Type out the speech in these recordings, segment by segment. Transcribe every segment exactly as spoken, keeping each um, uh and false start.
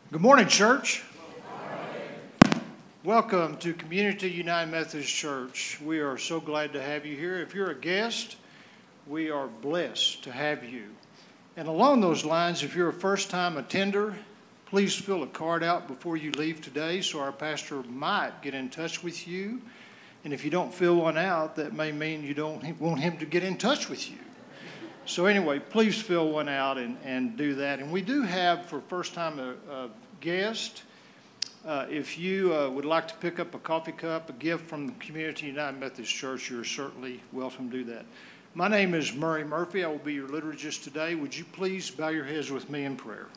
Good morning, church. Welcome to Community United Methodist Church. We are so glad to have you here. If you're a guest, we are blessed to have you. And along those lines, if you're a first-time attender, please fill a card out before you leave today so our pastor might get in touch with you. And if you don't fill one out, that may mean you don't want him to get in touch with you. So anyway, please fill one out and, and do that. And we do have, for first-time a, a guest, uh, if you uh, would like to pick up a coffee cup, a gift from the Community United Methodist Church, you're certainly welcome to do that. My name is Murray Murphy. I will be your liturgist today. Would you please bow your heads with me in prayer?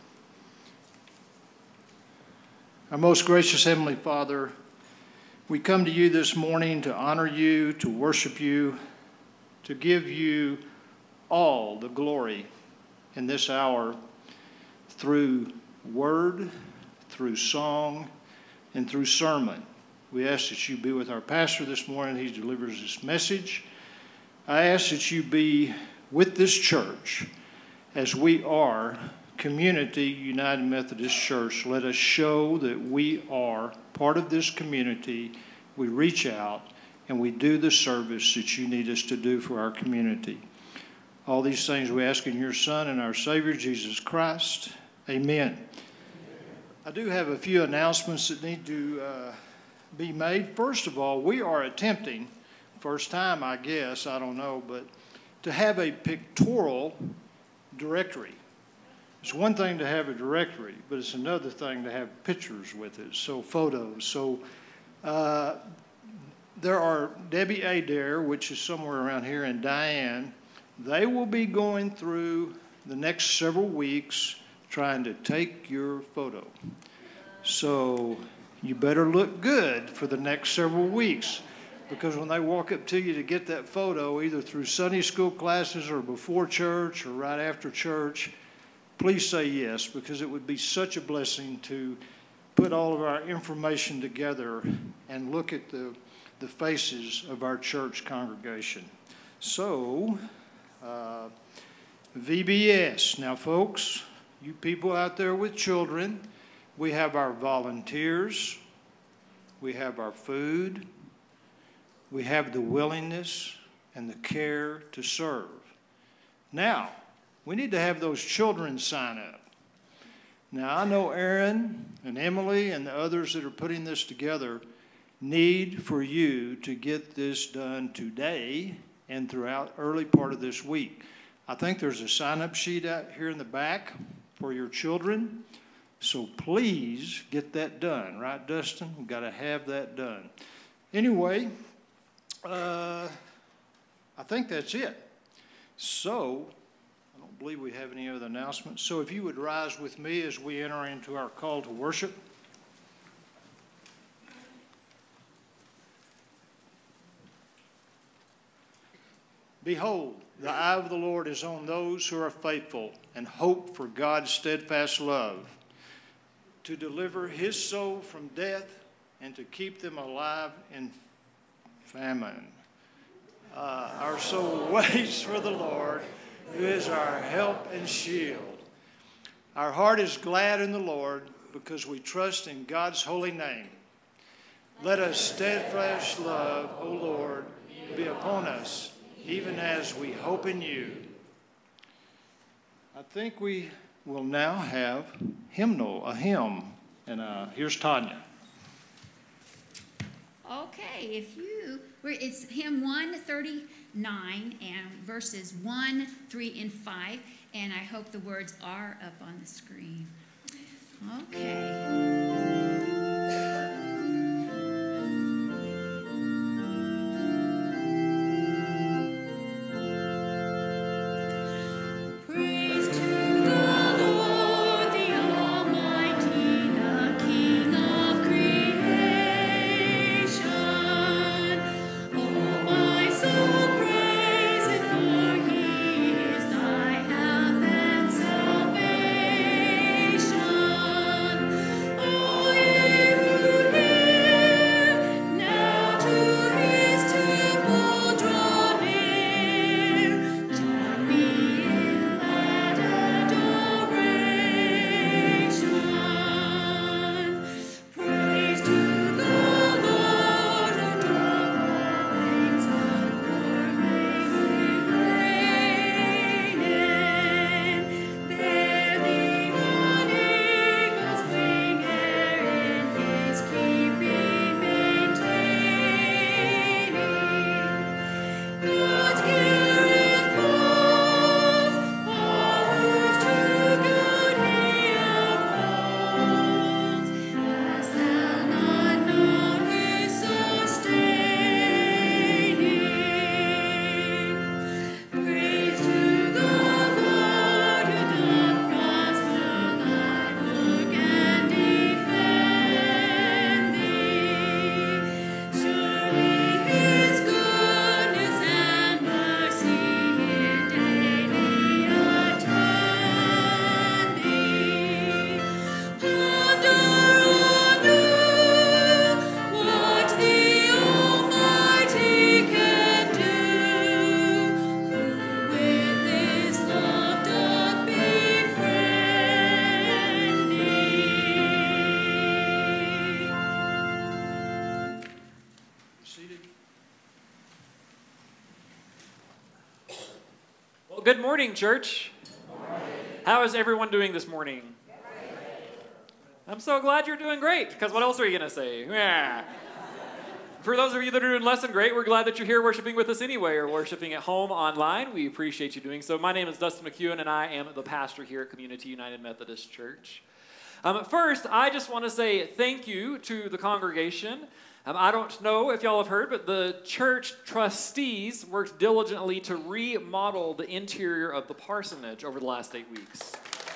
Our most gracious Heavenly Father, we come to you this morning to honor you, to worship you, to give you all the glory in this hour through word, through song, and through sermon. We ask that you be with our pastor this morning. He delivers this message. I ask that you be with this church as we are Community United Methodist Church. Let us show that we are part of this community. We reach out and we do the service that you need us to do for our community. All these things we ask in your Son and our Savior, Jesus Christ. Amen. I do have a few announcements that need to uh, be made. First of all, we are attempting, first time I guess, I don't know, but to have a pictorial directory. It's one thing to have a directory, but it's another thing to have pictures with it, so photos. So uh, there are Debbie Adair, which is somewhere around here, and Diane. They will be going through the next several weeks trying to take your photo. So you better look good for the next several weeks, because when they walk up to you to get that photo, either through Sunday school classes or before church or right after church, please say yes, because it would be such a blessing to put all of our information together and look at the, the faces of our church congregation. So, Uh, V B S. Now, folks, you people out there with children, we have our volunteers, we have our food, we have the willingness and the care to serve. Now, we need to have those children sign up. Now, I know Aaron and Emily and the others that are putting this together need for you to get this done today and throughout early part of this week. I think there's a sign-up sheet out here in the back for your children. So please get that done, right, Dustin? We've got to have that done. Anyway, uh, I think that's it. So I don't believe we have any other announcements. So if you would rise with me as we enter into our call to worship. Behold, the eye of the Lord is on those who are faithful and hope for God's steadfast love, to deliver his soul from death and to keep them alive in famine. Uh, our soul waits for the Lord, who is our help and shield. Our heart is glad in the Lord because we trust in God's holy name. Let us steadfast love, O Lord, be upon us, even as we hope in you. I think we will now have hymnal, a hymn, and uh, here's Tanya. Okay, if you, it's hymn one thirty-nine and verses one, three, and five, and I hope the words are up on the screen. Okay. Oh Well, good morning, church. Good morning. How is everyone doing this morning? Great. I'm so glad you're doing great, because what else are you going to say? Yeah. For those of you that are doing less than great, we're glad that you're here worshiping with us anyway, or worshiping at home online. We appreciate you doing so. My name is Dustin McEwen, and I am the pastor here at Community United Methodist Church. Um, first, I just want to say thank you to the congregation. Um, I don't know if y'all have heard, but the church trustees worked diligently to remodel the interior of the parsonage over the last eight weeks.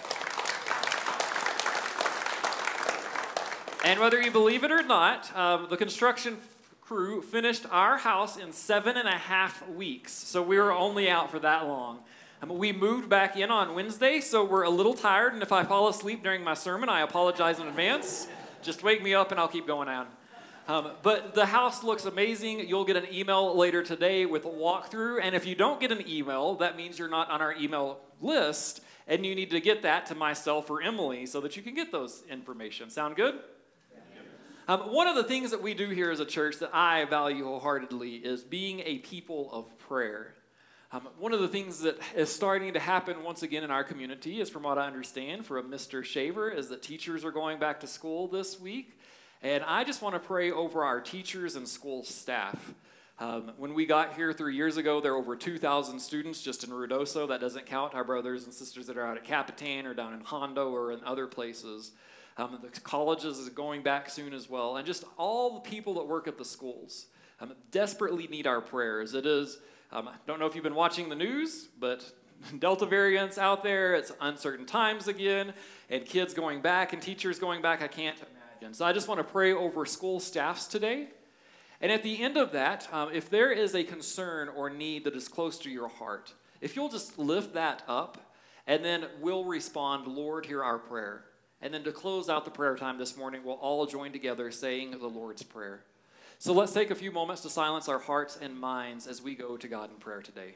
And whether you believe it or not, um, the construction crew finished our house in seven and a half weeks. So we were only out for that long. Um, we moved back in on Wednesday, so we're a little tired. And if I fall asleep during my sermon, I apologize in advance. Just wake me up and I'll keep going on. Um, but the house looks amazing. You'll get an email later today with a walkthrough. And if you don't get an email, that means you're not on our email list. And you need to get that to myself or Emily so that you can get those information. Sound good? Um, one of the things that we do here as a church that I value wholeheartedly is being a people of prayer. Um, one of the things that is starting to happen once again in our community is, from what I understand from Mister Shaver, is that teachers are going back to school this week. And I just want to pray over our teachers and school staff. Um, when we got here three years ago, there were over two thousand students just in Ruidoso. That doesn't count our brothers and sisters that are out at Capitan or down in Hondo or in other places. Um, the colleges is going back soon as well. And just all the people that work at the schools um, desperately need our prayers. It is, um, I don't know if you've been watching the news, but Delta variants out there. It's uncertain times again. And kids going back and teachers going back. I can't imagine. So I just want to pray over school staffs today. And at the end of that, um, if there is a concern or need that is close to your heart, if you'll just lift that up, and then we'll respond, Lord, hear our prayer. And then to close out the prayer time this morning, we'll all join together saying the Lord's Prayer. So let's take a few moments to silence our hearts and minds as we go to God in prayer today.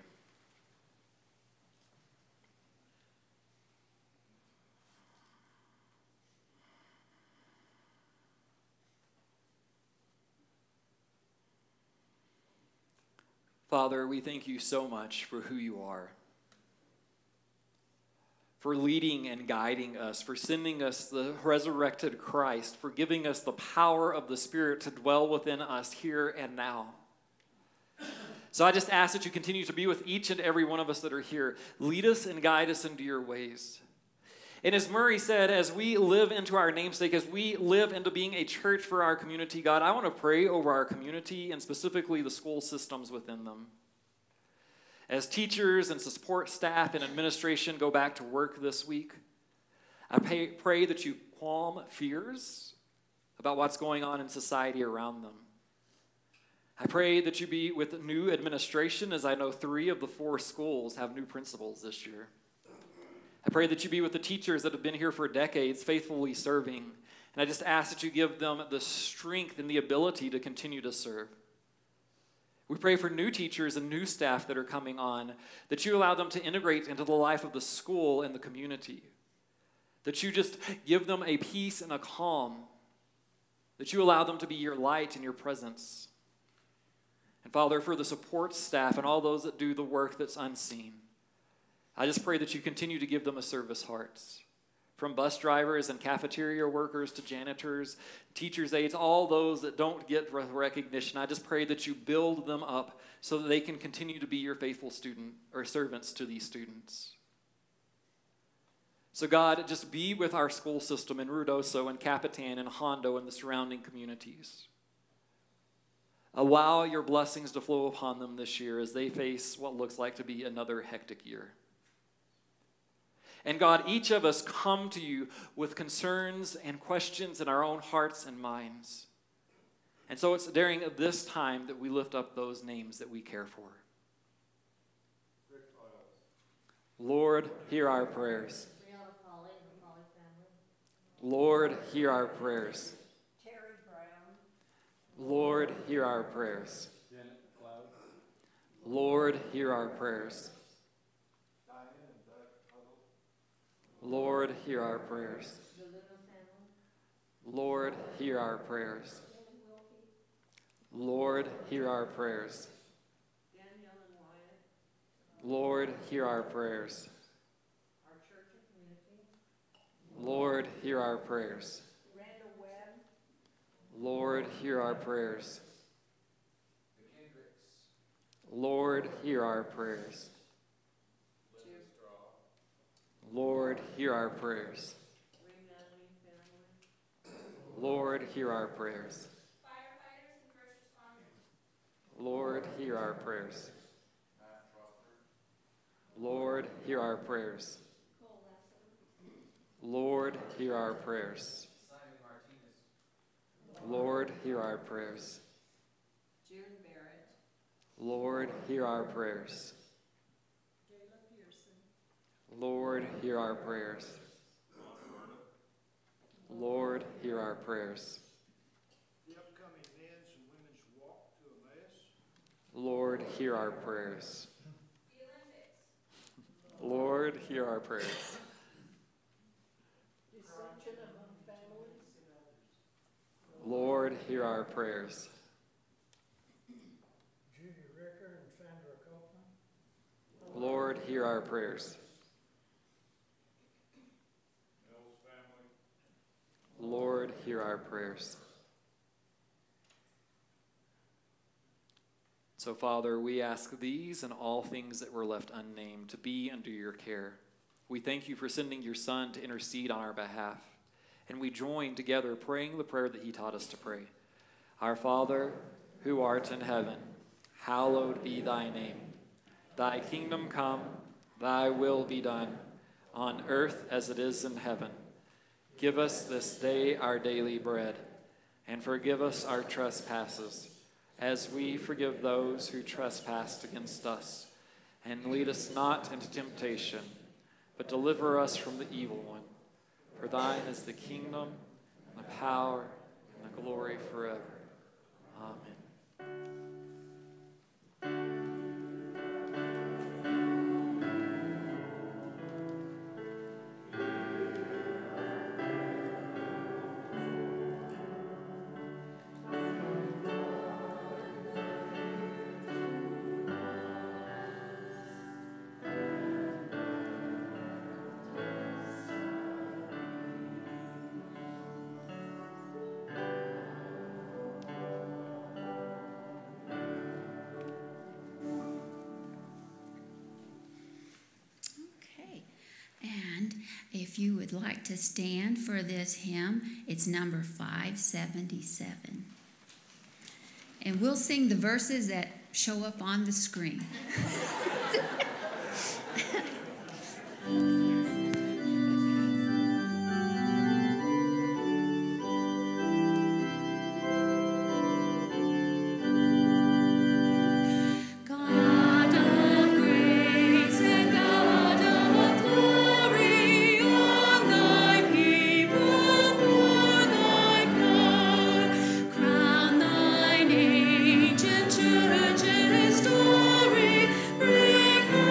Father, we thank you so much for who you are, for leading and guiding us, for sending us the resurrected Christ, for giving us the power of the Spirit to dwell within us here and now. So I just ask that you continue to be with each and every one of us that are here. Lead us and guide us into your ways. And as Murray said, as we live into our namesake, as we live into being a church for our community, God, I want to pray over our community and specifically the school systems within them. As teachers and support staff and administration go back to work this week, I pray, pray that you calm fears about what's going on in society around them. I pray that you be with new administration, as I know three of the four schools have new principals this year. I pray that you be with the teachers that have been here for decades, faithfully serving. And I just ask that you give them the strength and the ability to continue to serve. We pray for new teachers and new staff that are coming on, that you allow them to integrate into the life of the school and the community. That you just give them a peace and a calm. That you allow them to be your light and your presence. And Father, for the support staff and all those that do the work that's unseen, I just pray that you continue to give them a service heart. From bus drivers and cafeteria workers to janitors, teachers' aides, all those that don't get recognition, I just pray that you build them up so that they can continue to be your faithful student or servants to these students. So God, just be with our school system in Ruidoso and Capitan and Hondo and the surrounding communities. Allow your blessings to flow upon them this year as they face what looks like to be another hectic year. And God, each of us come to you with concerns and questions in our own hearts and minds. And so it's during this time that we lift up those names that we care for. Lord, hear our prayers. Lord, hear our prayers. Lord, hear our prayers. Lord, hear our prayers. Lord, hear our prayers. Lord, hear our prayers. Lord, hear our prayers. Lord, hear our prayers. Our church and community. Lord, hear our prayers. Randall Webb. Lord, hear our prayers. The Kendricks. Lord, hear our prayers. Lord, hear our prayers. Lord, hear our prayers. Firefighters and first responders. Lord, hear our prayers. Lord, hear our prayers. Lord, hear our prayers. Lord, hear our prayers. June Barrett. Lord, hear our prayers. Jayla Pearson. Lord, hear our prayers. Lord, hear our prayers. The upcoming men's and women's walk to Emmaus. Lord, hear our prayers. Lord, hear our prayers. Dissension among families. Lord, hear our prayers. Judy Ricker and Sandra Copeland. Lord, hear our prayers. Lord, hear our prayers. So, Father, we ask these and all things that were left unnamed to be under your care. We thank you for sending your Son to intercede on our behalf. And we join together praying the prayer that he taught us to pray. Our Father, who art in heaven, hallowed be thy name. Thy kingdom come, thy will be done, on earth as it is in heaven. Give us this day our daily bread, and forgive us our trespasses, as we forgive those who trespass against us. And lead us not into temptation, but deliver us from the evil one. For thine is the kingdom, and the power, and the glory forever. Amen. Okay. And if you would like to stand for this hymn, it's number five seventy-seven. And we'll sing the verses that show up on the screen. God of grace and God of glory, on thy people pour thy blood. Crown thine ancient church's story, break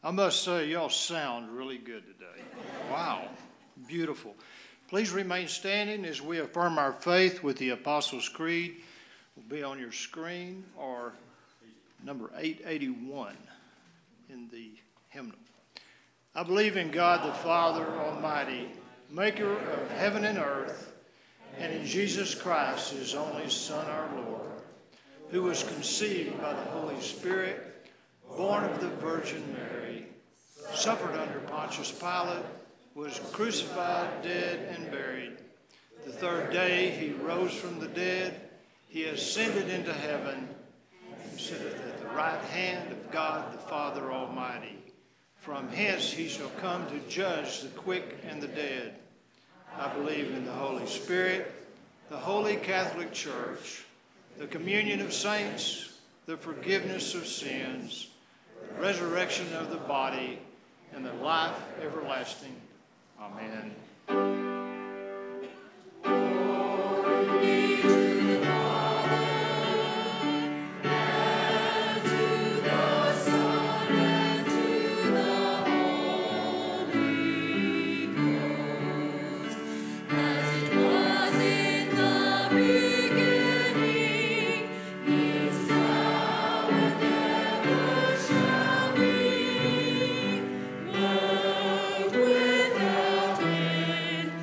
I must say, y'all sound really good today. Wow, beautiful. Please remain standing as we affirm our faith with the Apostles' Creed. Will be on your screen, or number eight eighty-one in the hymnal. I believe in God the Father Almighty, maker of heaven and earth, and in Jesus Christ, his only Son, our Lord, who was conceived by the Holy Spirit, born of the Virgin Mary, suffered under Pontius Pilate, was crucified, dead, and buried. The third day he rose from the dead. He ascended into heaven and sitteth at the right hand of God the Father Almighty. From hence he shall come to judge the quick and the dead. I believe in the Holy Spirit, the Holy Catholic Church, the communion of saints, the forgiveness of sins, the resurrection of the body, and the life everlasting. Amen. World without end.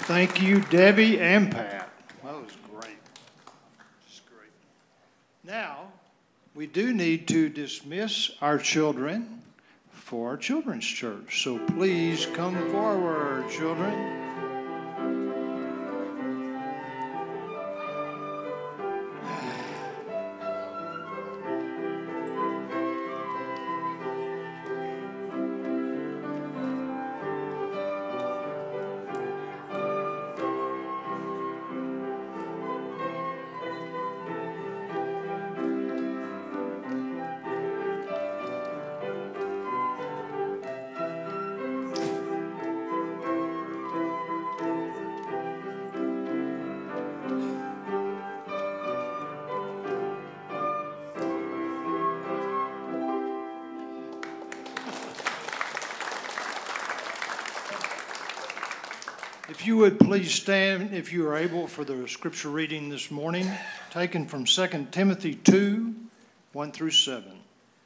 Thank you, Debbie and Pat. That was great. Just great. Now, we do need to dismiss our children for our children's church. So please come forward, children. If you would please stand, if you are able, for the scripture reading this morning, taken from Second Timothy two, one through seven.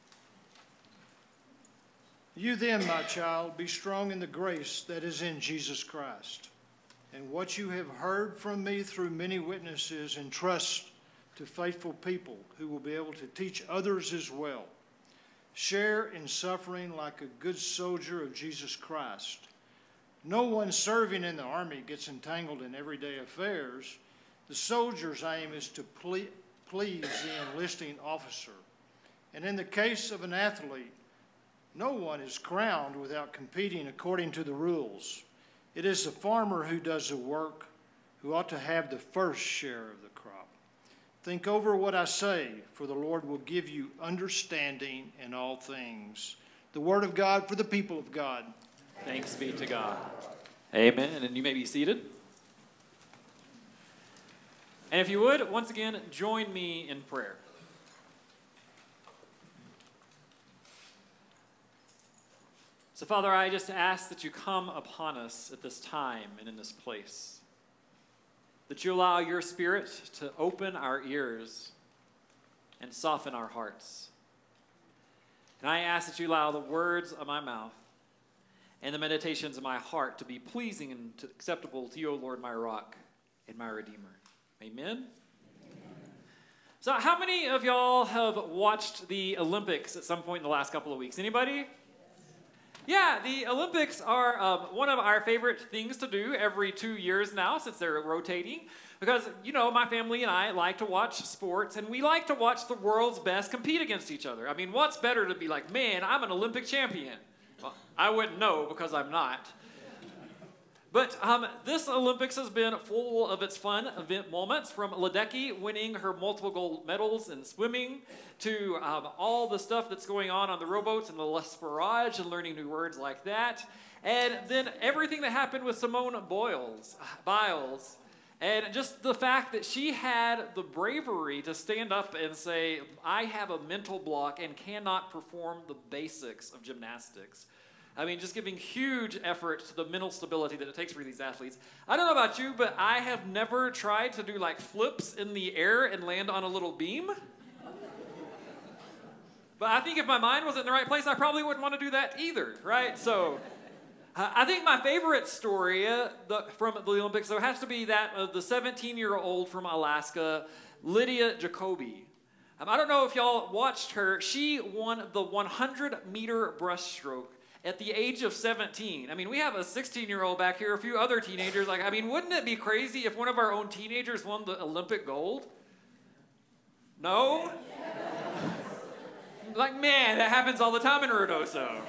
You then, my child, be strong in the grace that is in Jesus Christ. And what you have heard from me through many witnesses, entrust to faithful people who will be able to teach others as well. Share in suffering like a good soldier of Jesus Christ. No one serving in the army gets entangled in everyday affairs. The soldier's aim is to ple- please the enlisting officer. And in the case of an athlete, no one is crowned without competing according to the rules. It is the farmer who does the work who ought to have the first share of the crop. Think over what I say, for the Lord will give you understanding in all things. The word of God for the people of God. Thanks be to God. Amen. And you may be seated. And if you would, once again, join me in prayer. So, Father, I just ask that you come upon us at this time and in this place. That you allow your Spirit to open our ears and soften our hearts. And I ask that you allow the words of my mouth and the meditations of my heart to be pleasing and acceptable to you, O Lord, my rock and my redeemer. Amen? Amen. So how many of y'all have watched the Olympics at some point in the last couple of weeks? Anybody? Yeah, the Olympics are um, one of our favorite things to do every two years now since they're rotating. Because, you know, my family and I like to watch sports, and we like to watch the world's best compete against each other. I mean, what's better to be like, man, I'm an Olympic champion? Well, I wouldn't know because I'm not. But um, this Olympics has been full of its fun event moments, from Ledecky winning her multiple gold medals in swimming to um, all the stuff that's going on on the rowboats and the L'Esperage and learning new words like that. And then everything that happened with Simone Biles, Biles, and just the fact that she had the bravery to stand up and say, I have a mental block and cannot perform the basics of gymnastics. I mean, just giving huge effort to the mental stability that it takes for these athletes. I don't know about you, but I have never tried to do like flips in the air and land on a little beam. But I think if my mind was in the right place, I probably wouldn't want to do that either, right? So uh, I think my favorite story uh, the, from the Olympics, though, has to be that of the seventeen-year-old from Alaska, Lydia Jacoby. Um, I don't know if y'all watched her. She won the one hundred meter breaststroke at the age of seventeen. I mean, we have a sixteen-year-old back here, a few other teenagers. Like, I mean, wouldn't it be crazy if one of our own teenagers won the Olympic gold? No? Like, man, that happens all the time in Ruidoso.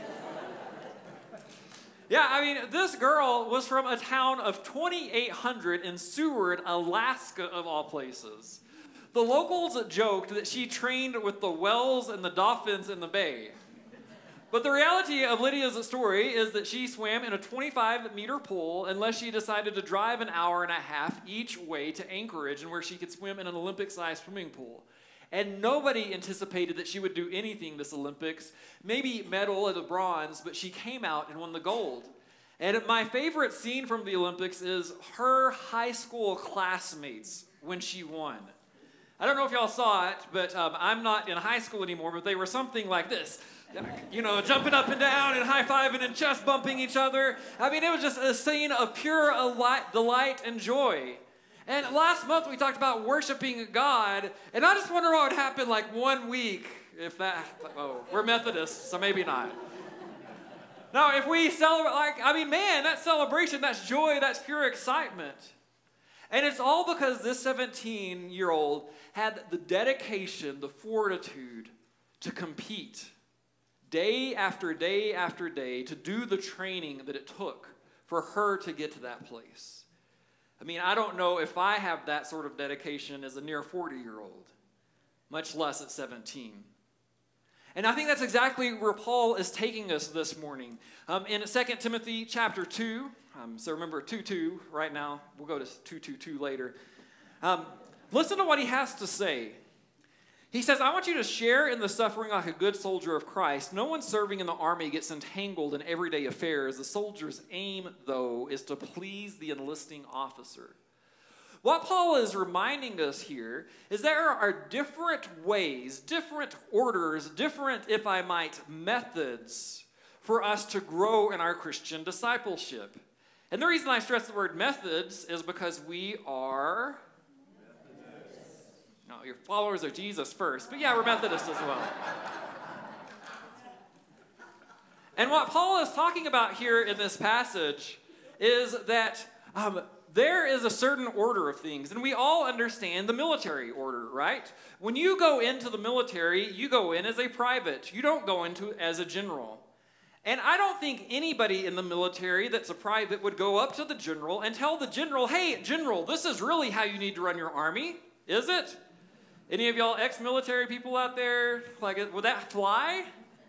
Yeah, I mean, this girl was from a town of twenty-eight hundred in Seward, Alaska, of all places. The locals joked that she trained with the whales and the dolphins in the bay. But the reality of Lydia's story is that she swam in a twenty-five meter pool unless she decided to drive an hour and a half each way to Anchorage, and where she could swim in an Olympic-sized swimming pool. And nobody anticipated that she would do anything this Olympics, maybe medal at the bronze, but she came out and won the gold. And my favorite scene from the Olympics is her high school classmates when she won. I don't know if y'all saw it, but um, I'm not in high school anymore, but they were something like this. you know, jumping up and down and high-fiving and chest bumping each other. I mean, it was just a scene of pure delight and joy. And last month we talked about worshiping God, and I just wonder what would happen like one week if that, oh, we're Methodists, so maybe not. No, if we celebrate, like, I mean, man, that celebration, that's joy, that's pure excitement. And it's all because this seventeen-year-old had the dedication, the fortitude to compete day after day after day, to do the training that it took for her to get to that place. I mean, I don't know if I have that sort of dedication as a near forty-year-old, much less at seventeen. And I think that's exactly where Paul is taking us this morning. Um, in Second Timothy chapter two, um, so remember two two right now. We'll go to two two two later. Um, listen to what he has to say. He says, I want you to share in the suffering like a good soldier of Christ. No one serving in the army gets entangled in everyday affairs. The soldier's aim, though, is to please the enlisting officer. What Paul is reminding us here is there are different ways, different orders, different, if I might, methods for us to grow in our Christian discipleship. And the reason I stress the word methods is because we are... No, your followers are Jesus first, but yeah, we're Methodists as well. And what Paul is talking about here in this passage is that um, there is a certain order of things, and we all understand the military order, right? When you go into the military, you go in as a private. You don't go into as a general. And I don't think anybody in the military that's a private would go up to the general and tell the general, hey, general, this is really how you need to run your army, is it? Any of y'all ex-military people out there, like, would that fly?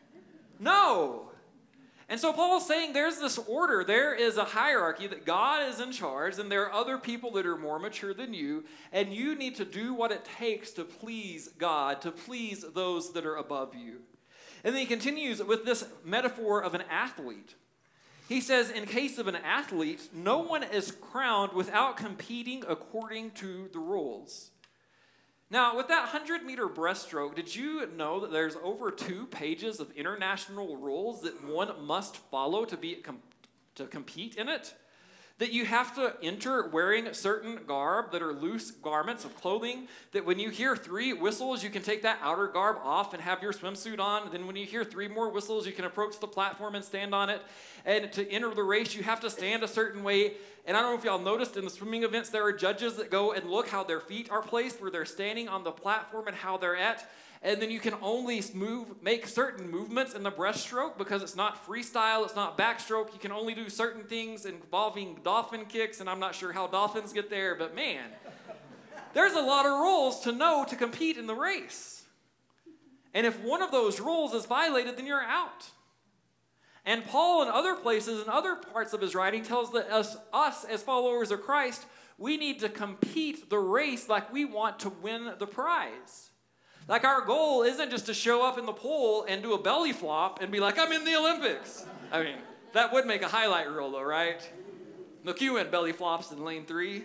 No. And so Paul's saying there's this order. There is a hierarchy that God is in charge, and there are other people that are more mature than you, and you need to do what it takes to please God, to please those that are above you. And then he continues with this metaphor of an athlete. He says, in case of an athlete, no one is crowned without competing according to the rules. Now, with that hundred-meter breaststroke, did you know that there's over two pages of international rules that one must follow to be com- to compete in it? That you have to enter wearing certain garb that are loose garments of clothing, that when you hear three whistles, you can take that outer garb off and have your swimsuit on. Then when you hear three more whistles, you can approach the platform and stand on it. And to enter the race, you have to stand a certain way. And I don't know if y'all noticed in the swimming events, there are judges that go and look how their feet are placed, where they're standing on the platform and how they're at. And then you can only move, make certain movements in the breaststroke because it's not freestyle, it's not backstroke. You can only do certain things involving dolphin kicks, and I'm not sure how dolphins get there, but man, there's a lot of rules to know to compete in the race. And if one of those rules is violated, then you're out. And Paul in other places, in other parts of his writing, tells that us, us as followers of Christ, we need to compete the race like we want to win the prize. Like our goal isn't just to show up in the pool and do a belly flop and be like, I'm in the Olympics. I mean, that would make a highlight reel though, right? McEwen belly flops in lane three.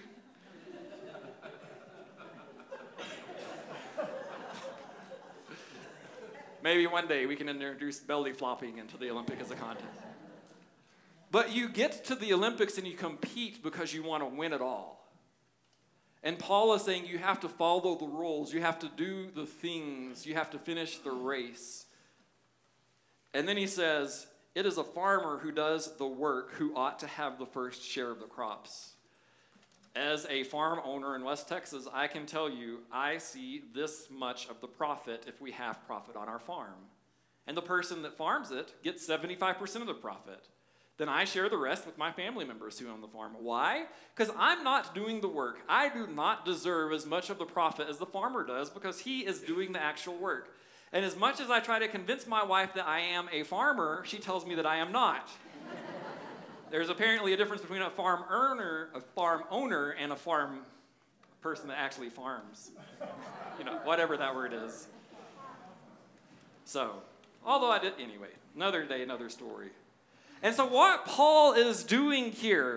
Maybe one day we can introduce belly flopping into the Olympic as a contest. But you get to the Olympics and you compete because you want to win it all. And Paul is saying you have to follow the rules. You have to do the things. You have to finish the race. And then he says, it is a farmer who does the work who ought to have the first share of the crops. As a farm owner in West Texas, I can tell you I see this much of the profit if we have profit on our farm. And the person that farms it gets seventy-five percent of the profit. Then I share the rest with my family members who own the farm. Why? Because I'm not doing the work. I do not deserve as much of the profit as the farmer does because he is doing the actual work. And as much as I try to convince my wife that I am a farmer, she tells me that I am not. There's apparently a difference between a farm owner, a farm owner, and a farm person that actually farms. You know, whatever that word is. So, although I did, anyway, another day, another story. And so what Paul is doing here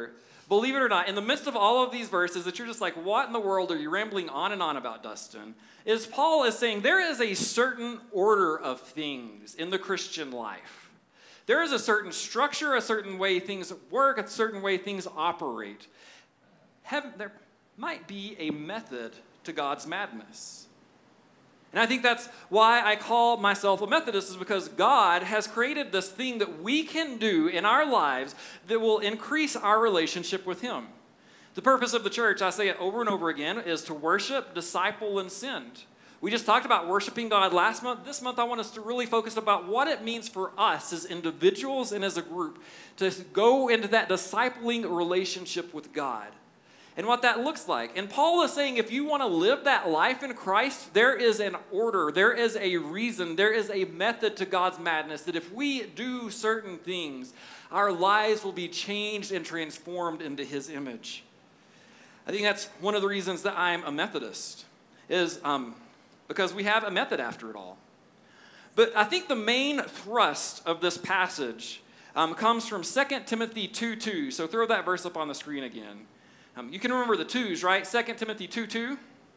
believe it or not, in the midst of all of these verses that you're just like, what in the world are you rambling on and on about, Dustin? Is Paul is saying there is a certain order of things in the Christian life. There is a certain structure, a certain way things work, a certain way things operate. Have, there might be a method to God's madness. And I think that's why I call myself a Methodist, is because God has created this thing that we can do in our lives that will increase our relationship with Him. The purpose of the church, I say it over and over again, is to worship, disciple, and send. We just talked about worshiping God last month. This month I want us to really focus about what it means for us as individuals and as a group to go into that discipling relationship with God. And what that looks like. And Paul is saying if you want to live that life in Christ, there is an order, there is a reason, there is a method to God's madness that if we do certain things, our lives will be changed and transformed into His image. I think that's one of the reasons that I'm a Methodist, is um, because we have a method after it all. But I think the main thrust of this passage um, comes from Second Timothy two two. So throw that verse up on the screen again. Um, you can remember the twos, right? Second Timothy two two.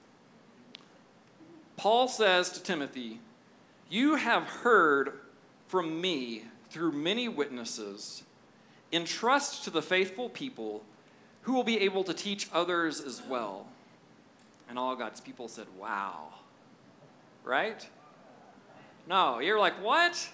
Paul says to Timothy, "You have heard from me through many witnesses. Entrust to the faithful people who will be able to teach others as well." And all God's people said, wow. Right? No, you're like, what?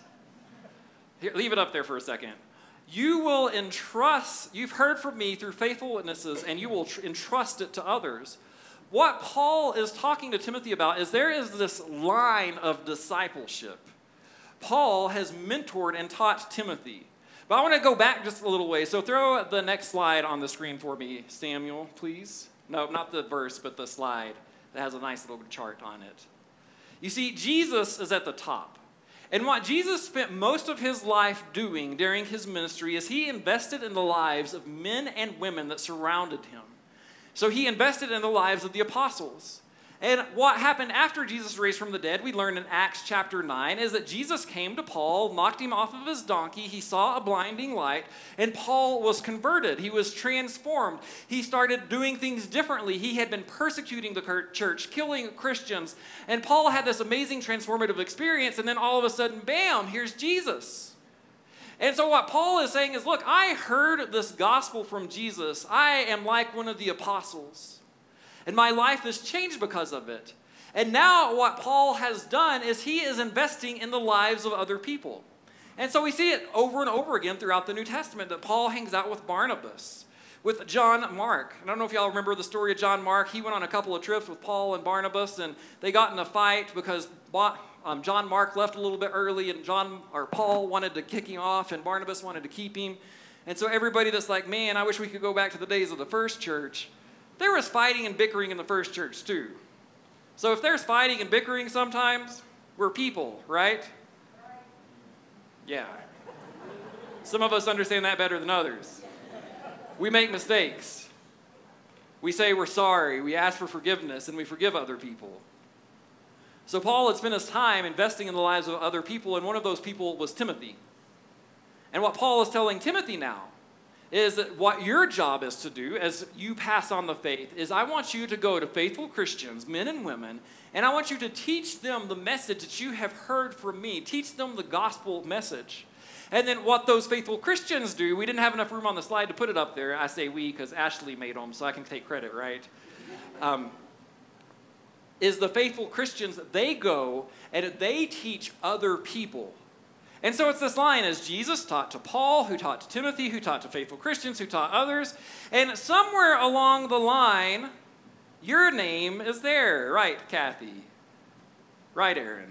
Here, leave it up there for a second. You will entrust, you've heard from me through faithful witnesses, and you will tr- entrust it to others. What Paul is talking to Timothy about is there is this line of discipleship. Paul has mentored and taught Timothy. But I want to go back just a little way. So throw the next slide on the screen for me, Samuel, please. No, not the verse, but the slide that has a nice little chart on it. You see, Jesus is at the top. And what Jesus spent most of his life doing during his ministry is he invested in the lives of men and women that surrounded him. So he invested in the lives of the apostles. And what happened after Jesus raised from the dead, we learn in Acts chapter nine, is that Jesus came to Paul, knocked him off of his donkey, he saw a blinding light, and Paul was converted. He was transformed. He started doing things differently. He had been persecuting the church, killing Christians, and Paul had this amazing transformative experience, and then all of a sudden, bam, here's Jesus. And so what Paul is saying is, look, I heard this gospel from Jesus. I am like one of the apostles. And my life has changed because of it. And now what Paul has done is he is investing in the lives of other people. And so we see it over and over again throughout the New Testament that Paul hangs out with Barnabas, with John Mark. I don't know if y'all remember the story of John Mark. He went on a couple of trips with Paul and Barnabas, and they got in a fight because um, John Mark left a little bit early, and John or Paul wanted to kick him off, and Barnabas wanted to keep him. And so everybody that's like, man, I wish we could go back to the days of the first church. There was fighting and bickering in the first church too. So if there's fighting and bickering sometimes, we're people, right? Yeah. Some of us understand that better than others. We make mistakes. We say we're sorry, we ask for forgiveness, and we forgive other people. So Paul had spent his time investing in the lives of other people, and one of those people was Timothy. And what Paul is telling Timothy now is that what your job is to do as you pass on the faith is I want you to go to faithful Christians, men and women, and I want you to teach them the message that you have heard from me. Teach them the gospel message. And then what those faithful Christians do, we didn't have enough room on the slide to put it up there. I say we because Ashley made them, so I can take credit, right? Um, is the faithful Christians, they go and they teach other people. And so it's this line as Jesus taught to Paul, who taught to Timothy, who taught to faithful Christians, who taught others. And somewhere along the line, your name is there. Right, Kathy? Right, Aaron?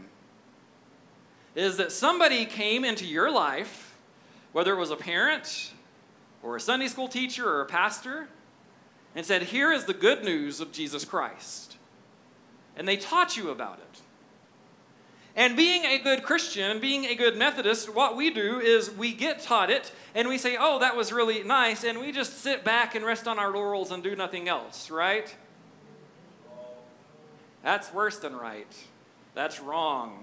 Is that somebody came into your life, whether it was a parent or a Sunday school teacher or a pastor, and said, here is the good news of Jesus Christ. And they taught you about it. And being a good Christian, being a good Methodist, what we do is we get taught it, and we say, oh, that was really nice, and we just sit back and rest on our laurels and do nothing else, right? That's worse than right. That's wrong.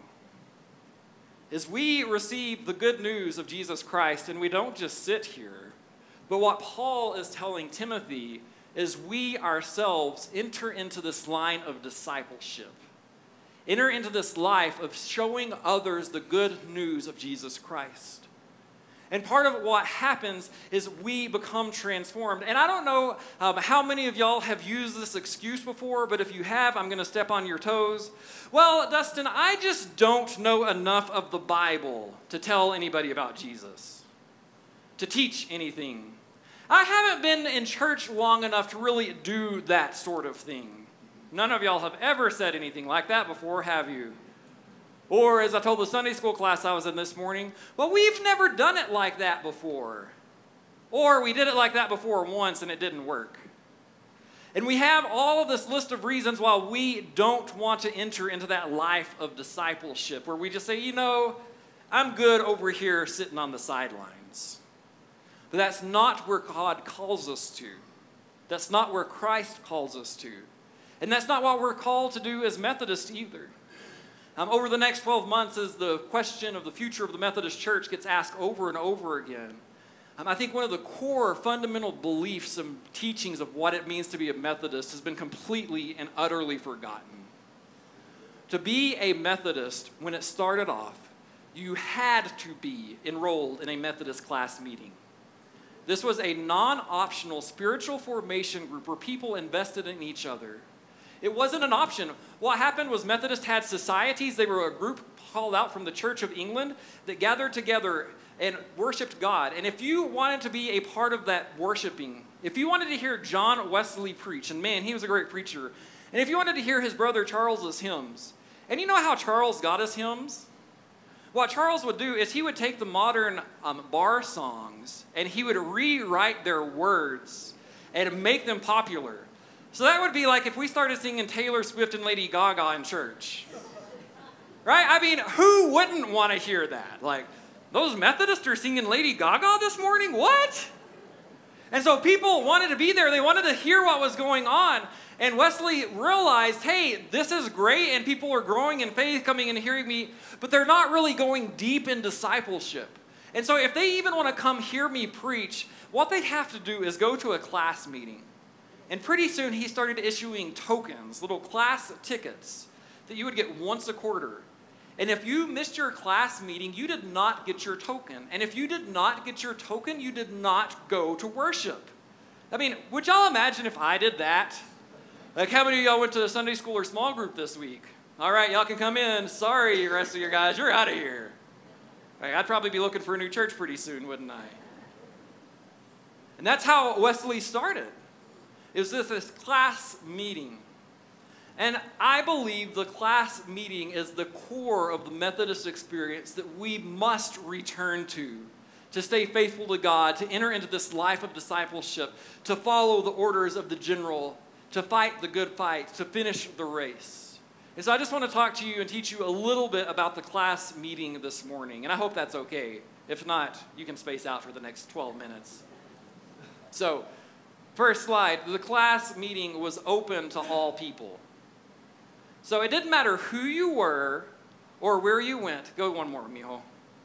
Is we receive the good news of Jesus Christ, and we don't just sit here, But what Paul is telling Timothy is we ourselves enter into this line of discipleship. Enter into this life of showing others the good news of Jesus Christ. And part of what happens is we become transformed. And I don't know um, how many of y'all have used this excuse before, but if you have, I'm going to step on your toes. Well, Dustin, I just don't know enough of the Bible to tell anybody about Jesus, to teach anything. I haven't been in church long enough to really do that sort of thing. None of y'all have ever said anything like that before, have you? Or, as I told the Sunday school class I was in this morning, well, we've never done it like that before. Or, we did it like that before once and it didn't work. And we have all of this list of reasons why we don't want to enter into that life of discipleship, where we just say, you know, I'm good over here sitting on the sidelines. But that's not where God calls us to. That's not where Christ calls us to. And that's not what we're called to do as Methodists either. Um, over the next twelve months, as the question of the future of the Methodist Church gets asked over and over again, um, I think one of the core fundamental beliefs and teachings of what it means to be a Methodist has been completely and utterly forgotten. To be a Methodist, when it started off, you had to be enrolled in a Methodist class meeting. This was a non-optional spiritual formation group where people invested in each other. It wasn't an option. What happened was Methodists had societies. They were a group called out from the Church of England that gathered together and worshiped God. And if you wanted to be a part of that worshiping, if you wanted to hear John Wesley preach, and man, he was a great preacher, and if you wanted to hear his brother Charles's hymns, and you know how Charles got his hymns? What Charles would do is he would take the modern um, bar songs and he would rewrite their words and make them popular. So that would be like if we started singing Taylor Swift and Lady Gaga in church. Right? I mean, who wouldn't want to hear that? Like, those Methodists are singing Lady Gaga this morning? What? And so people wanted to be there. They wanted to hear what was going on. And Wesley realized, hey, this is great, and people are growing in faith, coming and hearing me, but they're not really going deep in discipleship. And so if they even want to come hear me preach, what they have to do is go to a class meeting. And pretty soon he started issuing tokens, little class tickets, that you would get once a quarter. And if you missed your class meeting, you did not get your token. And if you did not get your token, you did not go to worship. I mean, would y'all imagine if I did that? Like, how many of y'all went to Sunday school or small group this week? All right, y'all can come in. Sorry, the rest of you guys, you're out of here. Like, I'd probably be looking for a new church pretty soon, wouldn't I? And that's how Wesley started. It was this, this class meeting. And I believe the class meeting is the core of the Methodist experience that we must return to, to stay faithful to God, to enter into this life of discipleship, to follow the orders of the general, to fight the good fight, to finish the race. And so I just want to talk to you and teach you a little bit about the class meeting this morning. And I hope that's okay. If not, you can space out for the next twelve minutes. So, first slide, the class meeting was open to all people. So it didn't matter who you were or where you went. Go one more, mijo.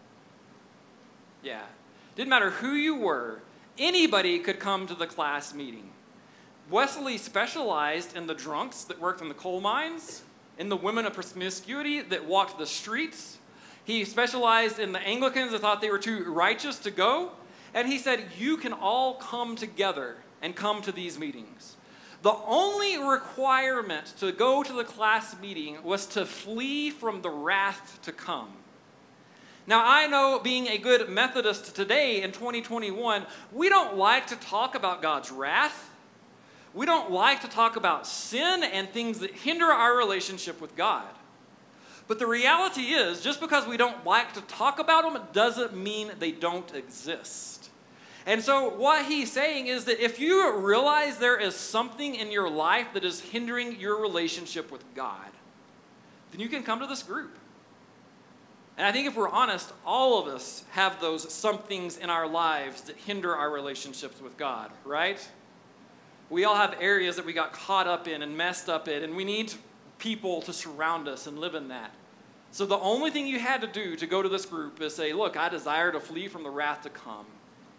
Yeah. Didn't matter who you were. Anybody could come to the class meeting. Wesley specialized in the drunks that worked in the coal mines, in the women of promiscuity that walked the streets. He specialized in the Anglicans that thought they were too righteous to go. And he said, you can all come together and come to these meetings. The only requirement to go to the class meeting was to flee from the wrath to come. Now, I know being a good Methodist today in twenty twenty-one, we don't like to talk about God's wrath. We don't like to talk about sin and things that hinder our relationship with God. But the reality is, just because we don't like to talk about them, it doesn't mean they don't exist. And so what he's saying is that if you realize there is something in your life that is hindering your relationship with God, then you can come to this group. And I think if we're honest, all of us have those somethings in our lives that hinder our relationships with God, right? We all have areas that we got caught up in and messed up in, and we need people to surround us and live in that. So the only thing you had to do to go to this group is say, look, I desire to flee from the wrath to come.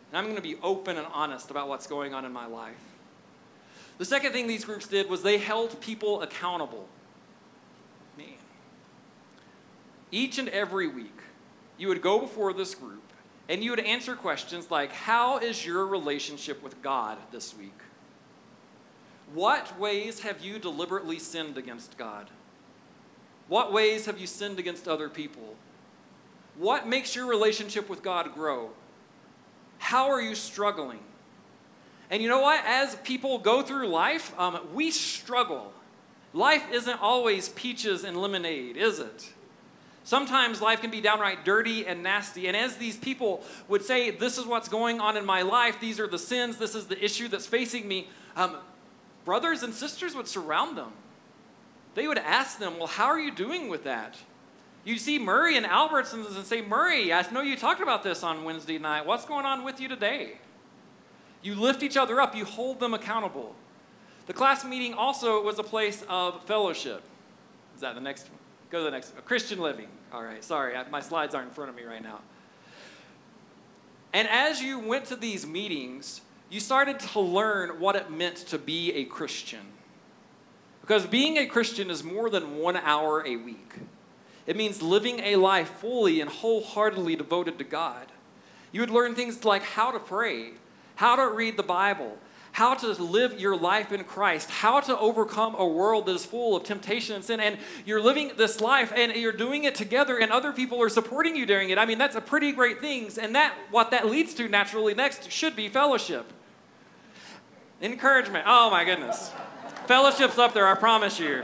And I'm going to be open and honest about what's going on in my life. The second thing these groups did was they held people accountable. Man. Each and every week, you would go before this group and you would answer questions like, how is your relationship with God this week? What ways have you deliberately sinned against God? What ways have you sinned against other people? What makes your relationship with God grow? How are you struggling? And you know what? As people go through life, um, we struggle. Life isn't always peaches and lemonade, is it? Sometimes life can be downright dirty and nasty. And as these people would say, this is what's going on in my life, these are the sins, this is the issue that's facing me, um, brothers and sisters would surround them. They would ask them, well, how are you doing with that? You see Murray and Albertsons and say, Murray, I know you talked about this on Wednesday night. What's going on with you today? You lift each other up. You hold them accountable. The class meeting also was a place of fellowship. Is that the next one? Go to the next one. Christian living. All right, sorry, my slides aren't in front of me right now. And as you went to these meetings, you started to learn what it meant to be a Christian. Because being a Christian is more than one hour a week. It means living a life fully and wholeheartedly devoted to God. You would learn things like how to pray, how to read the Bible, how to live your life in Christ, how to overcome a world that is full of temptation and sin. And you're living this life and you're doing it together and other people are supporting you during it. I mean, that's a pretty great thing. And that what that leads to naturally next should be fellowship. Encouragement. Oh my goodness. Fellowship's up there, I promise you.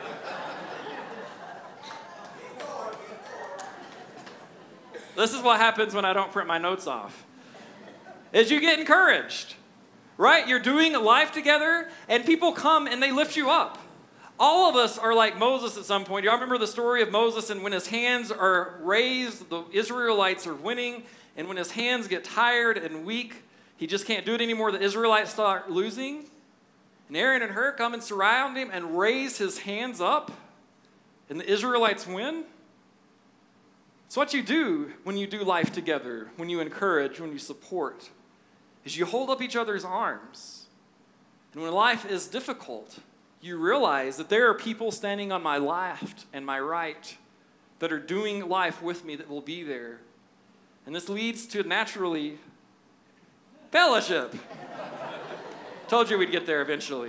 This is what happens when I don't print my notes off. Is you get encouraged. Right? You're doing life together, and people come and they lift you up. All of us are like Moses at some point. Y'all remember the story of Moses, and when his hands are raised, the Israelites are winning, and when his hands get tired and weak, he just can't do it anymore, the Israelites start losing. And Aaron and Hur come and surround him and raise his hands up, and the Israelites win. It's what you do when you do life together, when you encourage, when you support. Is you hold up each other's arms. And when life is difficult, you realize that there are people standing on my left and my right that are doing life with me that will be there. And this leads to naturally fellowship. Told you we'd get there eventually.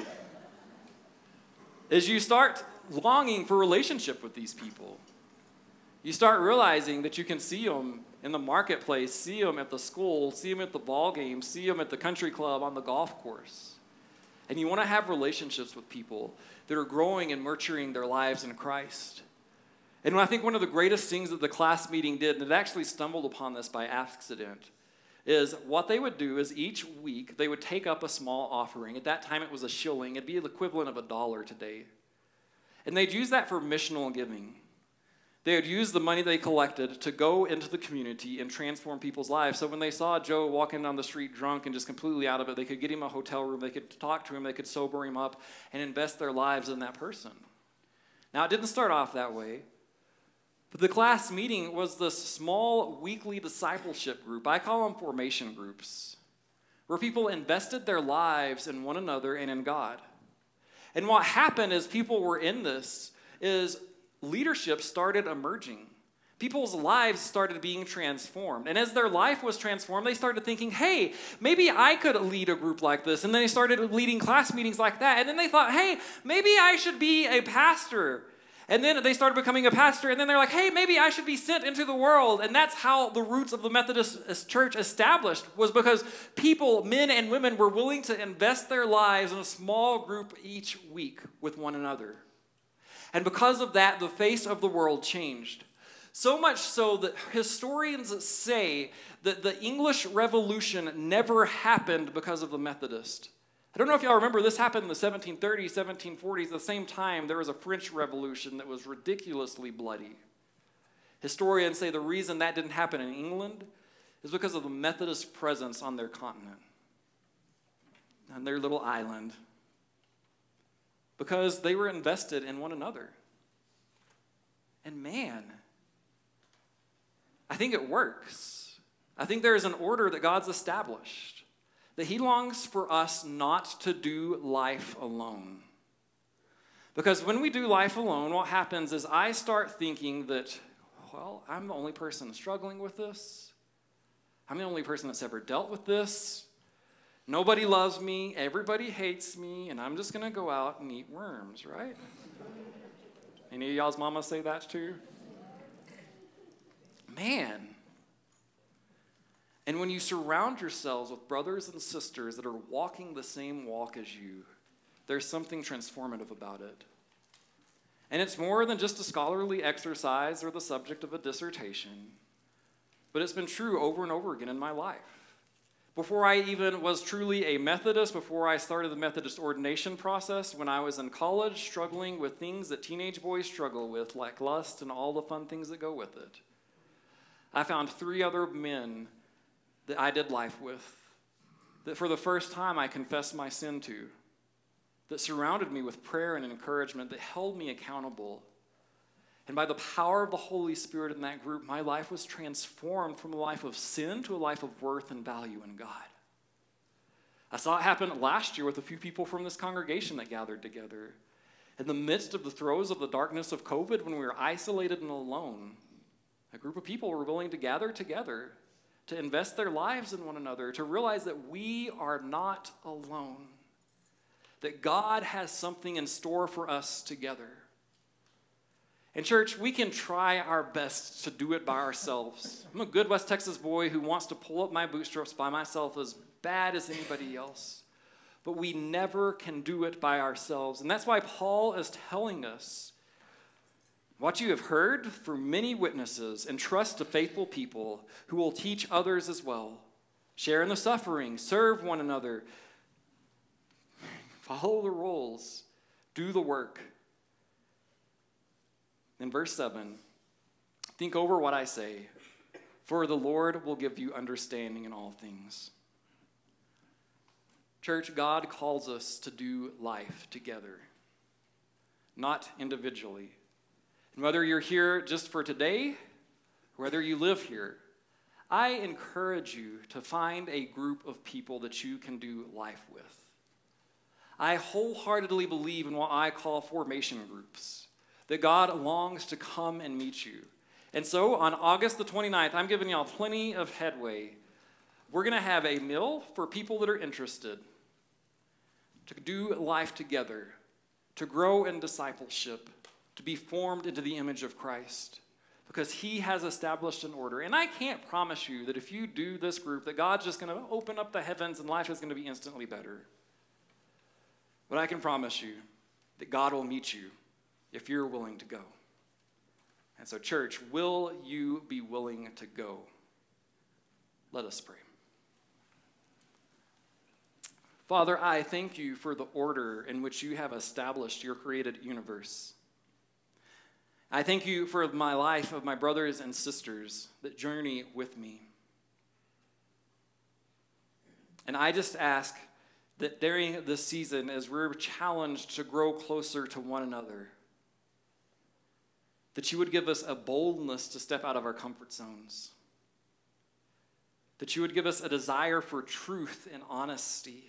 As you start longing for relationship with these people, you start realizing that you can see them in the marketplace, see them at the school, see them at the ball game, see them at the country club, on the golf course. And you want to have relationships with people that are growing and nurturing their lives in Christ. And I think one of the greatest things that the class meeting did, and it actually stumbled upon this by accident, is what they would do is each week they would take up a small offering. At that time it was a shilling. It'd be the equivalent of a dollar today. And they'd use that for missional giving. They would use the money they collected to go into the community and transform people's lives. So when they saw Joe walking down the street drunk and just completely out of it, they could get him a hotel room, they could talk to him, they could sober him up, and invest their lives in that person. Now, it didn't start off that way, but the class meeting was this small weekly discipleship group. I call them formation groups, where people invested their lives in one another and in God. And what happened as people were in this is leadership started emerging. People's lives started being transformed. And as their life was transformed, they started thinking, hey, maybe I could lead a group like this. And then they started leading class meetings like that. And then they thought, hey, maybe I should be a pastor. And then they started becoming a pastor. And then they're like, hey, maybe I should be sent into the world. And that's how the roots of the Methodist Church established, was because people, men and women, were willing to invest their lives in a small group each week with one another. And because of that, the face of the world changed. So much so that historians say that the English Revolution never happened because of the Methodists. I don't know if y'all remember, this happened in the seventeen thirties, seventeen forties. At the same time, there was a French Revolution that was ridiculously bloody. Historians say the reason that didn't happen in England is because of the Methodist presence on their continent, on their little island. Because they were invested in one another. And man, I think it works. I think there is an order that God's established. that he longs for us not to do life alone. Because when we do life alone, what happens is I start thinking that, well, I'm the only person struggling with this. I'm the only person that's ever dealt with this. Nobody loves me, everybody hates me, and I'm just going to go out and eat worms, right? Any of y'all's mamas say that too? Man. And when you surround yourselves with brothers and sisters that are walking the same walk as you, there's something transformative about it. And it's more than just a scholarly exercise or the subject of a dissertation, but it's been true over and over again in my life. Before I even was truly a Methodist, before I started the Methodist ordination process, when I was in college struggling with things that teenage boys struggle with, like lust and all the fun things that go with it, I found three other men that I did life with, that for the first time I confessed my sin to, that surrounded me with prayer and encouragement, that held me accountable. And by the power of the Holy Spirit in that group, my life was transformed from a life of sin to a life of worth and value in God. I saw it happen last year with a few people from this congregation that gathered together. In the midst of the throes of the darkness of COVID, when we were isolated and alone, a group of people were willing to gather together, to invest their lives in one another, to realize that we are not alone, that God has something in store for us together. In church, we can try our best to do it by ourselves. I'm a good West Texas boy who wants to pull up my bootstraps by myself as bad as anybody else. But we never can do it by ourselves. And that's why Paul is telling us, what you have heard from many witnesses, entrust to faithful people who will teach others as well. Share in the suffering, serve one another, follow the rules, do the work. In verse seven, think over what I say, for the Lord will give you understanding in all things. Church, God calls us to do life together, not individually. And whether you're here just for today, or whether you live here, I encourage you to find a group of people that you can do life with. I wholeheartedly believe in what I call formation groups, that God longs to come and meet you. And so on August the twenty-ninth, I'm giving y'all plenty of headway. We're going to have a meal for people that are interested to do life together, to grow in discipleship, to be formed into the image of Christ, because he has established an order. And I can't promise you that if you do this group, that God's just going to open up the heavens and life is going to be instantly better. But I can promise you that God will meet you if you're willing to go. And so, church, will you be willing to go? Let us pray. Father, I thank you for the order in which you have established your created universe. I thank you for my life of my brothers and sisters that journey with me. And I just ask that during this season, as we're challenged to grow closer to one another, that you would give us a boldness to step out of our comfort zones, that you would give us a desire for truth and honesty,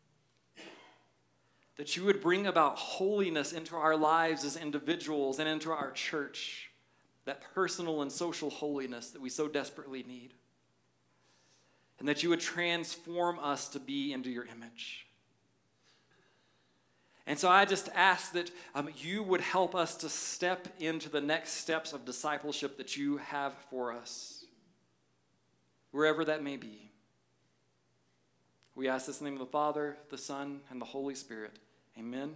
that you would bring about holiness into our lives as individuals and into our church, that personal and social holiness that we so desperately need, and that you would transform us to be into your image. And so I just ask that um, you would help us to step into the next steps of discipleship that you have for us, wherever that may be. We ask this in the name of the Father, the Son, and the Holy Spirit. Amen. Amen.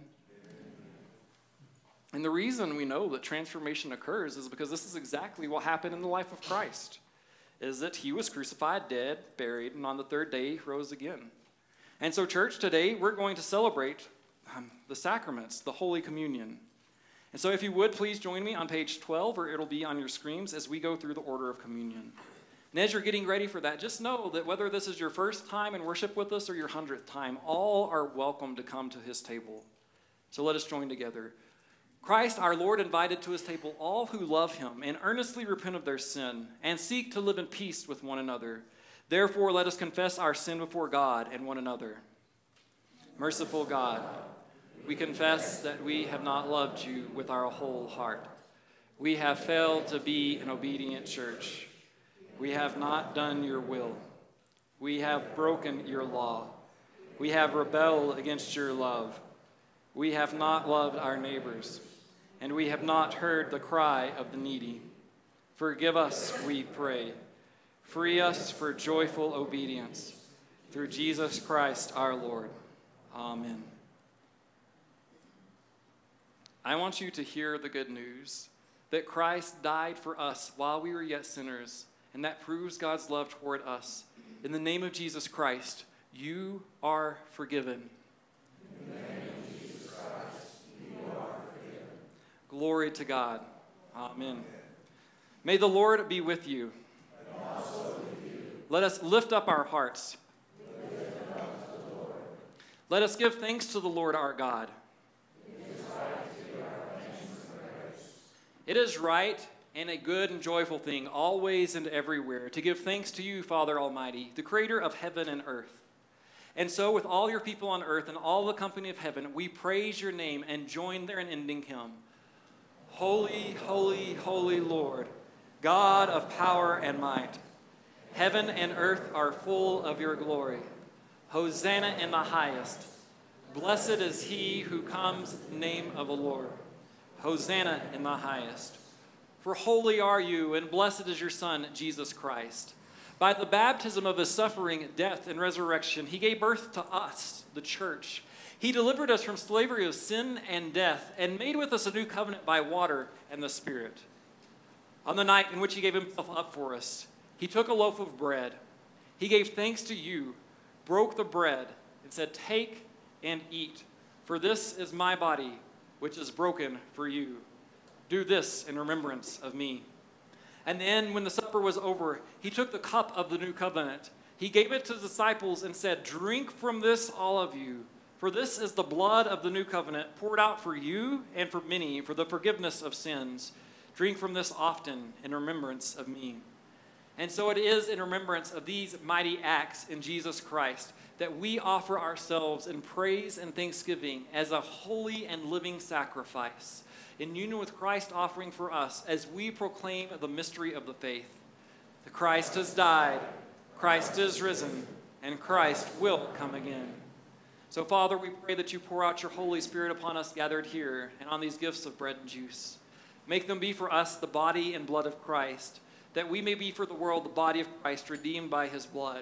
And the reason we know that transformation occurs is because this is exactly what happened in the life of Christ, is that he was crucified, dead, buried, and on the third day he rose again. And so, church, today we're going to celebrate um, the sacraments, the Holy Communion. And so if you would, please join me on page twelve, or it'll be on your screens as we go through the order of communion. And as you're getting ready for that, just know that whether this is your first time in worship with us or your hundredth time, all are welcome to come to his table. So let us join together. Christ, our Lord, invited to his table all who love him and earnestly repent of their sin and seek to live in peace with one another. Therefore, let us confess our sin before God and one another. Merciful God, we confess that we have not loved you with our whole heart. We have failed to be an obedient church. We have not done your will. We have broken your law. We have rebelled against your love. We have not loved our neighbors, and we have not heard the cry of the needy. Forgive us, we pray. Free us for joyful obedience. Through Jesus Christ our Lord. Amen. I want you to hear the good news that Christ died for us while we were yet sinners, and that proves God's love toward us. In the name of Jesus Christ, you are forgiven. In the name of Jesus Christ, you are forgiven. Glory to God. Amen. May the Lord be with you. And also with you. Let us lift up our hearts. Lift up to the Lord. Let us give thanks to the Lord our God. It is right to give our thanks and praise. It is right and a good and joyful thing, always and everywhere, to give thanks to you, Father Almighty, the creator of heaven and earth. And so, with all your people on earth and all the company of heaven, we praise your name and join their unending hymn. Holy, holy, holy Lord, God of power and might. Heaven and earth are full of your glory. Hosanna in the highest. Blessed is he who comes in the name of the Lord. Hosanna in the highest. For holy are you, and blessed is your Son, Jesus Christ. By the baptism of his suffering, death, and resurrection, he gave birth to us, the church. He delivered us from slavery of sin and death, and made with us a new covenant by water and the Spirit. On the night in which he gave himself up for us, he took a loaf of bread. He gave thanks to you, broke the bread, and said, "Take and eat, for this is my body, which is broken for you. Do this in remembrance of me." And then, when the supper was over, he took the cup of the new covenant. He gave it to the disciples and said, "Drink from this, all of you, for this is the blood of the new covenant, poured out for you and for many for the forgiveness of sins. Drink from this often in remembrance of me." And so it is in remembrance of these mighty acts in Jesus Christ that we offer ourselves in praise and thanksgiving as a holy and living sacrifice, in union with Christ offering for us as we proclaim the mystery of the faith. The Christ has died, Christ is risen, and Christ will come again. So, Father, we pray that you pour out your Holy Spirit upon us gathered here and on these gifts of bread and juice. Make them be for us the body and blood of Christ, that we may be for the world the body of Christ redeemed by his blood.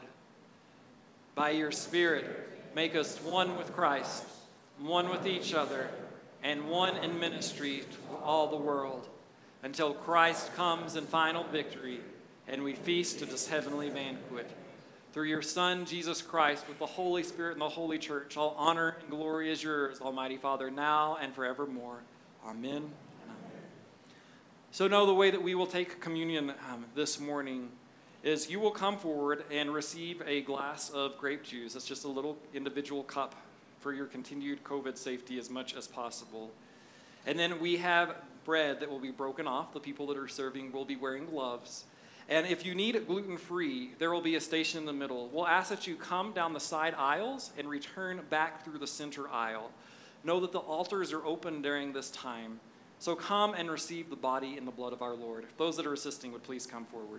By your Spirit, make us one with Christ, one with each other, and one in ministry to all the world, until Christ comes in final victory and we feast at this heavenly banquet. Through your Son, Jesus Christ, with the Holy Spirit and the Holy Church, all honor and glory is yours, Almighty Father, now and forevermore. Amen and amen. So know the way that we will take communion um, this morning is you will come forward and receive a glass of grape juice. It's just a little individual cup for your continued COVID safety as much as possible. And then we have bread that will be broken off. The people that are serving will be wearing gloves. And if you need it gluten-free, there will be a station in the middle. We'll ask that you come down the side aisles and return back through the center aisle. Know that the altars are open during this time. So come and receive the body and the blood of our Lord. If those that are assisting would please come forward.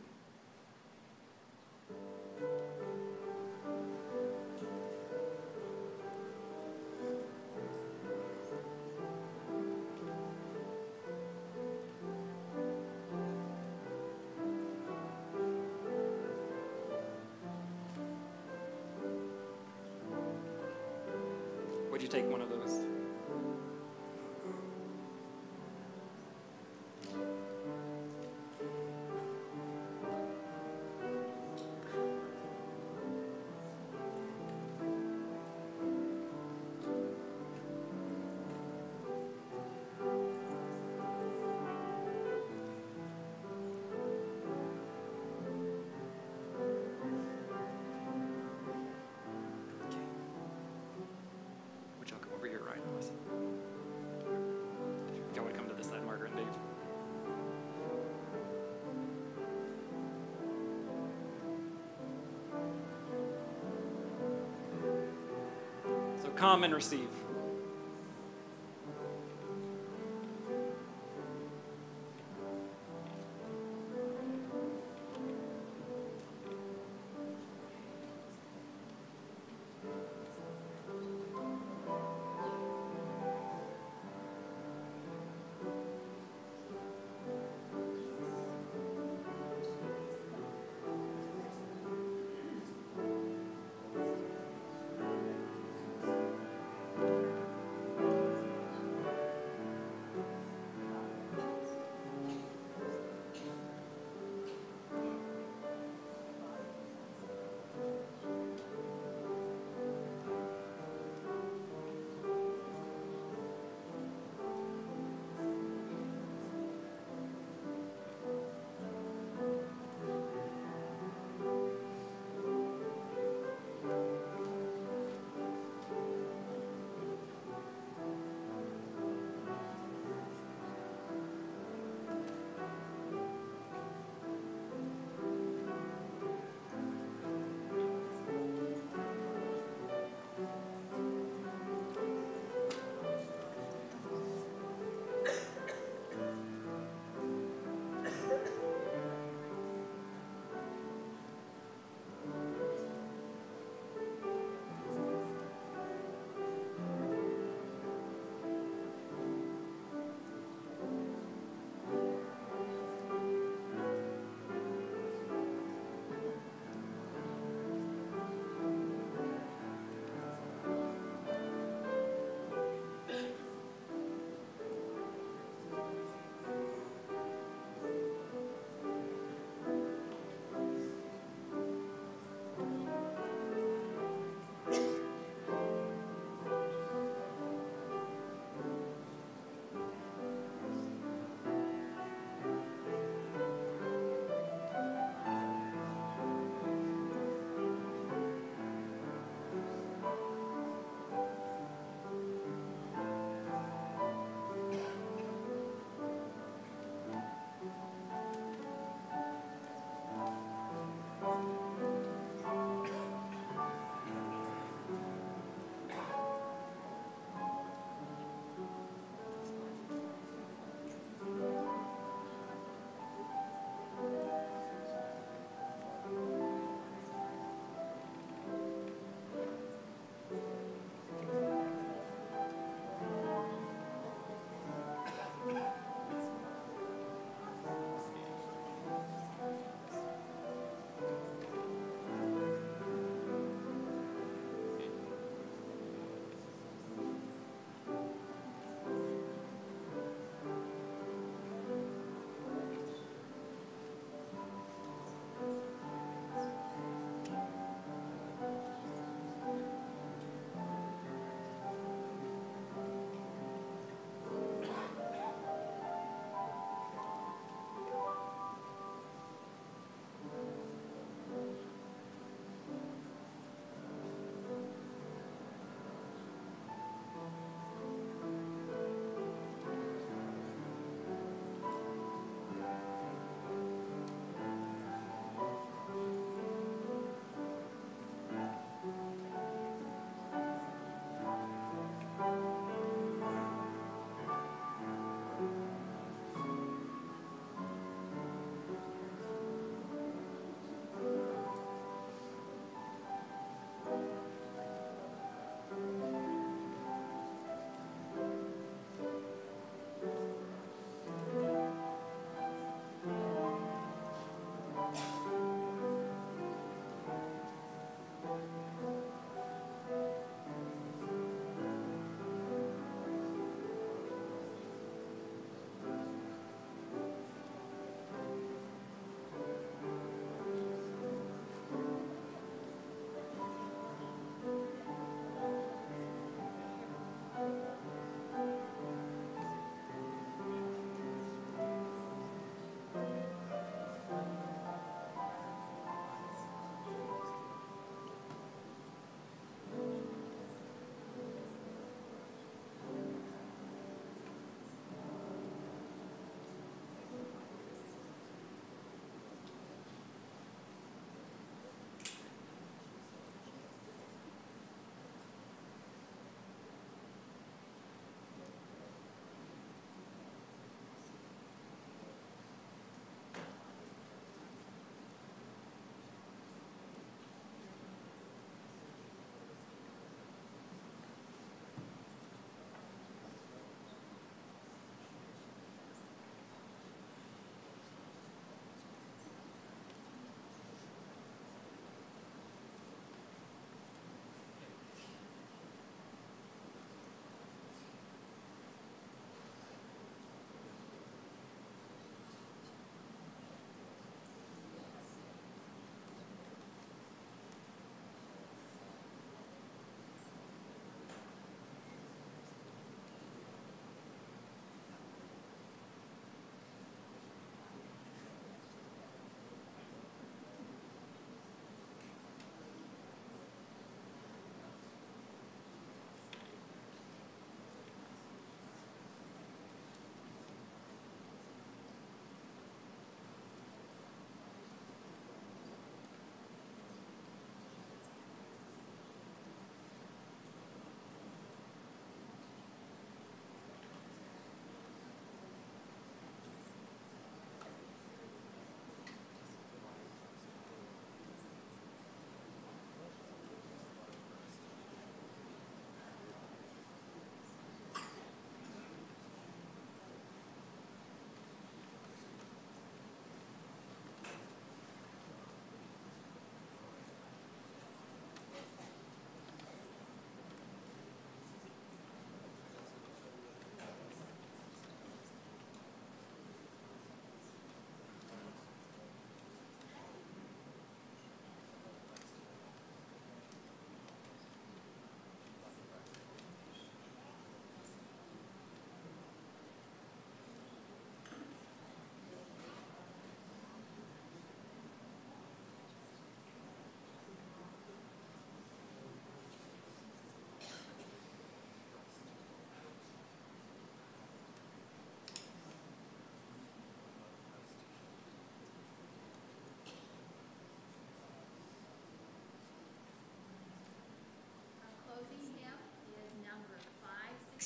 Would you take one of those? Would y'all come over here right now? come and receive.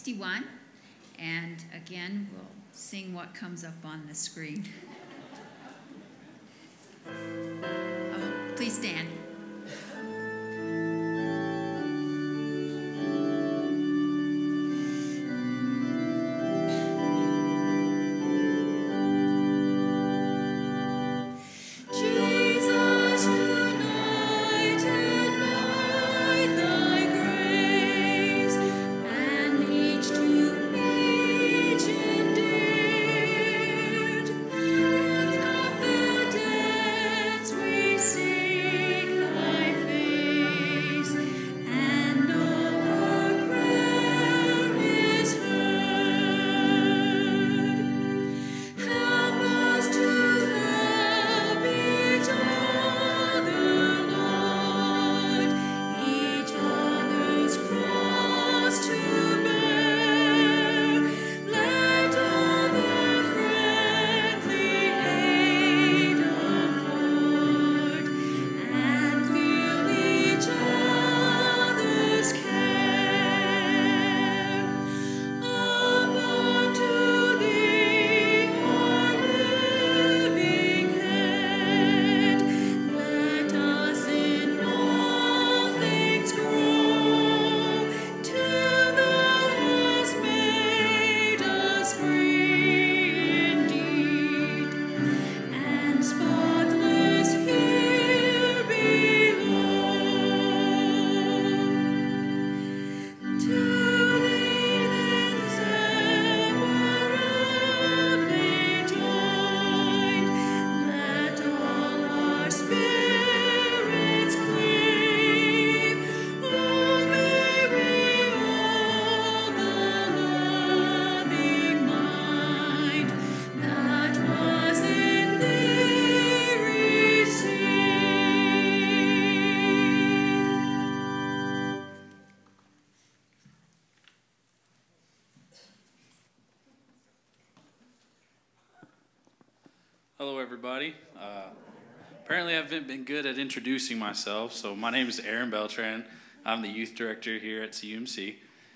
sixty-one. And again, we'll sing what comes up on the screen. Oh, please stand. Hello, everybody. Uh, apparently, I haven't been good at introducing myself, so my name is Aaron Beltran. I'm the youth director here at C U M C.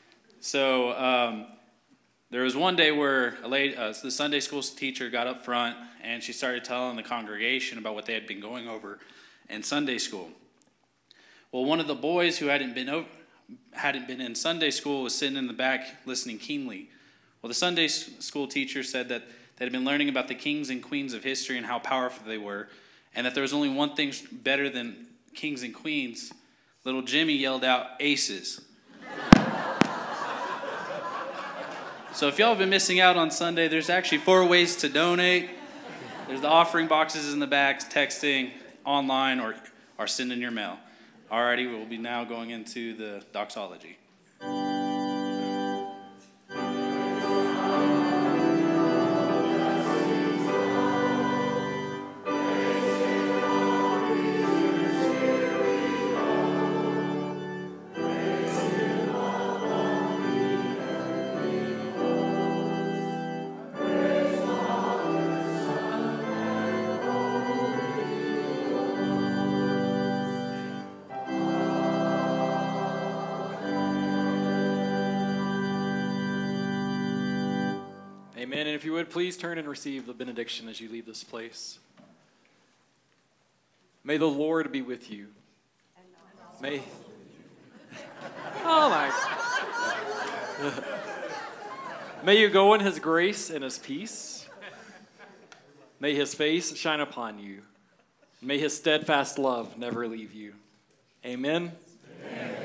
So um, there was one day where a lady, uh, the Sunday school teacher got up front, and she started telling the congregation about what they had been going over in Sunday school. Well, one of the boys who hadn't been over, hadn't been in Sunday school was sitting in the back listening keenly. Well, the Sunday school teacher said that they had been learning about the kings and queens of history and how powerful they were, and that there was only one thing better than kings and queens. Little Jimmy yelled out, "Aces." So if y'all have been missing out on Sunday, there's actually four ways to donate. There's the offering boxes in the back, texting, online, or, or sending your mail. Alrighty, we'll be now going into the doxology. Amen. And if you would, please turn and receive the benediction as you leave this place. May the Lord be with you. May. Oh my. May you go in his grace and his peace. May his face shine upon you. May his steadfast love never leave you. Amen. Amen.